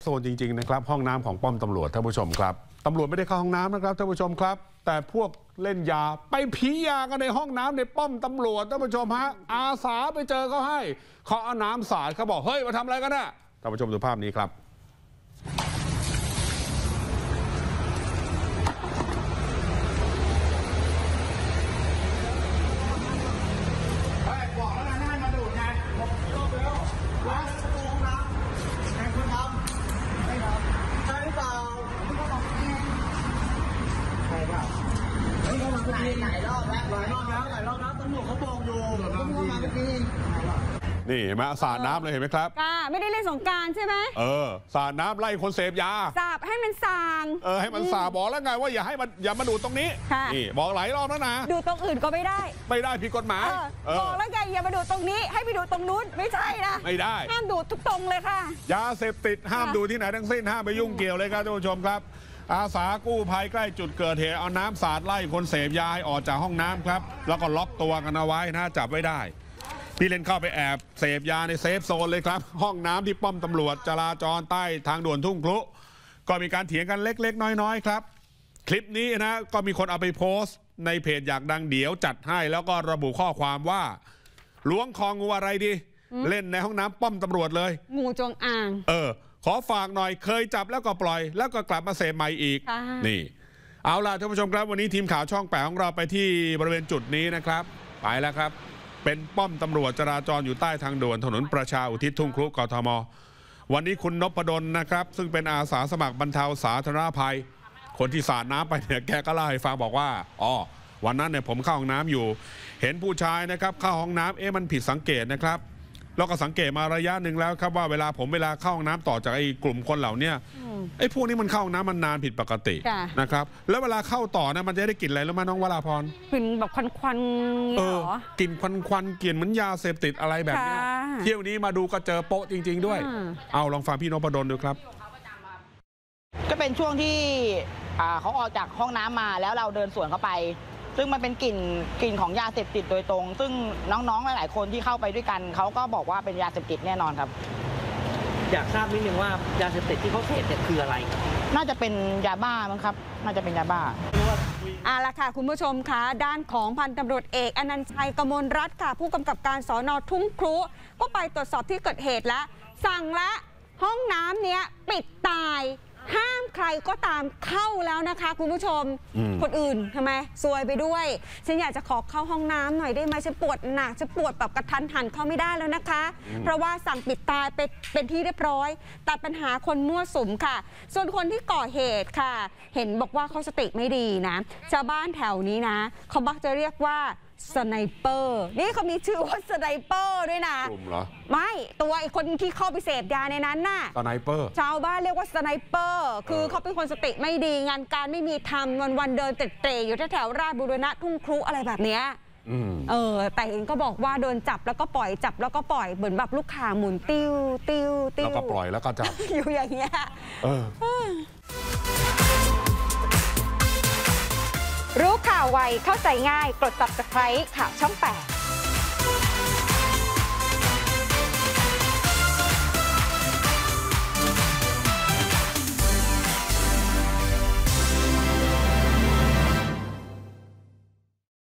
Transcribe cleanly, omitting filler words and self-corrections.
โซนจริงๆนะครับห้องน้ำของป้อมตำรวจท่านผู้ชมครับตำรวจไม่ได้เข้าห้องน้ำนะครับท่านผู้ชมครับแต่พวกเล่นยาไปผียากันในห้องน้ำในป้อมตำรวจท่านผู้ชมฮะอาสาไปเจอเขาให้เขาเอาน้ำสาดเขาบอกเฮ้ยมาทำอะไรกันน่ะท่านผู้ชมดูภาพนี้ครับหลายรอบแล้วตำรวจเขาบอกอยู่นี่เห็นไหมสาดน้ำเลยเห็นไหมครับไม่ได้เล่นสงกรานต์ใช่ไหมสาดน้ำไล่คนเสพยาสาบให้มันสางให้มันสาบอกแล้วไงว่าอย่ามาดูดตรงนี้นี่บอกหลายรอบแล้วนะดูตรงอื่นก็ไม่ได้ผิดกฎหมายบอกแล้วไงอย่ามาดูตรงนี้ให้ไปดูตรงนู้นไม่ใช่นะไม่ได้ห้ามดูทุกตรงเลยค่ะยาเสพติดห้ามดูที่ไหนทั้งสิ้นห้ามไปยุ่งเกี่ยวเลยครับท่านผู้ชมครับอาสากู้ภัยใกล้จุดเกิดเหตุเอาน้ำสาดไล่คนเสพยาให้ออกจากห้องน้ำครับแล้วก็ล็อกตัวกันเอาไว้นะจับไว้ได้พี่เล่นเข้าไปแอบเสพยาในเซฟโซนเลยครับห้องน้ำที่ป้อมตำรวจจราจรใต้ทางด่วนทุ่งครุก็มีการเถียงกันเล็กๆน้อยๆครับคลิปนี้นะก็มีคนเอาไปโพสต์ในเพจอยากดังเดี๋ยวจัดให้แล้วก็ระบุข้อความว่าล้วงคองูอะไรดีเล่นในห้องน้ำป้อมตำรวจเลยงูจงอางขอฝากหน่อยเคยจับแล้วก็ปล่อยแล้วก็กลับมาเสพใหม่อีกนี่เอาล่ะท่านผู้ชมครับวันนี้ทีมข่าวช่อง8ของเราไปที่บริเวณจุดนี้นะครับไปแล้วครับเป็นป้อมตำรวจจราจรอยู่ใต้ทางด่วนถนนประชาอุทิศทุ่งครุกทม.วันนี้คุณนพดลนะครับซึ่งเป็นอาสาสมัครบรรเทาสาธารณภัยคนที่สาดน้ำไปเนี่ยแกก็เล่าให้ฟังบอกว่าวันนั้นเนี่ยผมเข้าห้องน้ำอยู่เห็นผู้ชายนะครับเข้าห้องน้ำมันผิดสังเกตนะครับแล้วก็สังเกตมาระยะหนึ่งแล้วครับว่าเวลาเข้าห้องน้ำต่อจากไอ้กลุ่มคนเหล่านี้ไอ้พวกนี้มันเข้าห้องน้ำมันนานผิดปกตินะครับแล้วเวลาเข้าต่อนะมันจะได้กลิ่นอะไรรู้ไหมน้องวราพรกลิ่นแบบควันกลิ่นควันกลิ่นเหมือนยาเสพติดอะไรแบบนี้เที่ยวนี้มาดูก็เจอโป๊ะจริงๆด้วยเอาลองฟังพี่นพดลดูครับก็เป็นช่วงที่เขาออกจากห้องน้ำมาแล้วเราเดินสวนเข้าไปซึ่งมันเป็นกลิ่นของยาเสพติดโดยตรงซึ่งน้องๆหลายๆคนที่เข้าไปด้วยกันเขาก็บอกว่าเป็นยาเสพติดแน่นอนครับอยากทราบนิดนึงว่ายาเสพติดที่เขาเสพเนี่ยคืออะไรน่าจะเป็นยาบ้ามั้งครับน่าจะเป็นยาบ้าล่ะค่ะคุณผู้ชมคะด้านของพันตำรวจเอกอนันต์ชัยกมลรัตน์ค่ะผู้กำกับการสน.ทุ่งครุก็ไปตรวจสอบที่เกิดเหตุแล้วสั่งละห้องน้ำเนี้ยปิดตายห้ามใครก็ตามเข้าแล้วนะคะคุณผู้ชมคนอื่นทำไมซวยไปด้วยฉันอยากจะขอเข้าห้องน้ำหน่อยได้ไหมฉันปวดหนักฉันปวดแบบกระทันหันเข้าไม่ได้แล้วนะคะเพราะว่าสั่งปิดตายเป็นที่เรียบร้อยตัดปัญหาคนมั่วสุมค่ะส่วนคนที่ก่อเหตุค่ะเห็นบอกว่าเขาสติไม่ดีนะชาวบ้านแถวนี้นะเขามักจะเรียกว่าสไนเปอร์นี่เขามีชื่อว่าสไนเปอร์ด้วยนะกลุ่มเหรอไม่ตัวไอ้คนที่เข้าไปเสพยาในนั้นน่ะสไนเปอร์ชาวบ้านเรียกว่าสไนเปอร์คือเขาเป็นคนสติไม่ดีงานการไม่มีทำวันเดินเตะอยู่แถวราชบุรณะทุ่งครุอะไรแบบเนี้ยแต่เองก็บอกว่าโดนจับแล้วก็ปล่อยจับแล้วก็ปล่อยเหมือนแบบลูกข่างหมุนติ้วแล้วก็ปล่อยแล้วก็จับอยู่อย่างเงี้ยรู้ข่าวไวเข้าใจง่ายกด Subscribe ข่าวช่อง 8